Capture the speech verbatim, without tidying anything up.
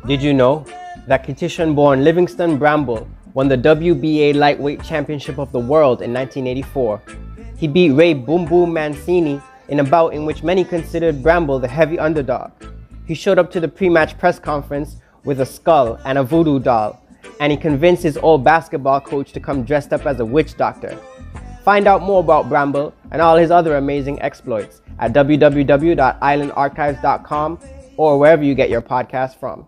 Did you know that Kititian-born Livingston Bramble won the W B A Lightweight Championship of the World in nineteen eighty-four? He beat Ray Boom Boom Mancini in a bout in which many considered Bramble the heavy underdog. He showed up to the pre-match press conference with a skull and a voodoo doll, and he convinced his old basketball coach to come dressed up as a witch doctor. Find out more about Bramble and all his other amazing exploits at w w w dot island archives dot com or wherever you get your podcasts from.